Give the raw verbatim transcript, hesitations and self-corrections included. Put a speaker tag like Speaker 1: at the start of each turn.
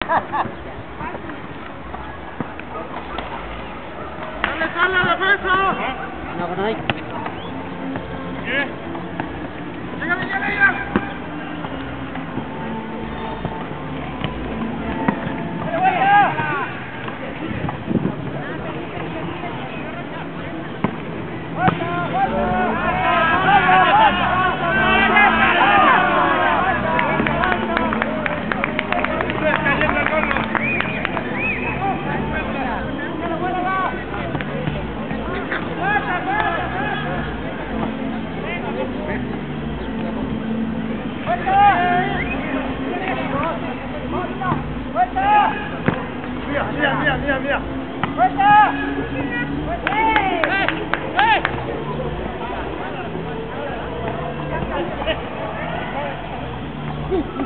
Speaker 1: ¡Dale, sale, defensa!
Speaker 2: No, por ahí.
Speaker 1: ¿Qué? ¡Llega, llega, llega! Mira, mira, mira, mira. ¡Fuerza! ¡Eh! ¡Eh! ¡Eh!